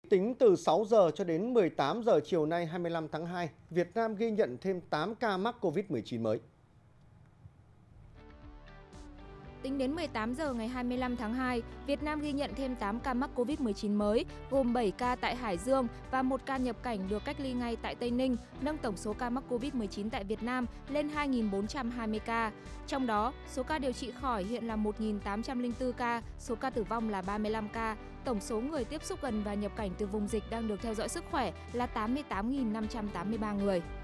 Tính từ 6 giờ cho đến 18 giờ chiều nay 25 tháng 2, Việt Nam ghi nhận thêm 8 ca mắc COVID-19 mới. Tính đến 18 giờ ngày 25 tháng 2, Việt Nam ghi nhận thêm 8 ca mắc COVID-19 mới, gồm 7 ca tại Hải Dương và 1 ca nhập cảnh được cách ly ngay tại Tây Ninh, nâng tổng số ca mắc COVID-19 tại Việt Nam lên 2.420 ca. Trong đó, số ca điều trị khỏi hiện là 1.804 ca, số ca tử vong là 35 ca. Tổng số người tiếp xúc gần và nhập cảnh từ vùng dịch đang được theo dõi sức khỏe là 88.583 người.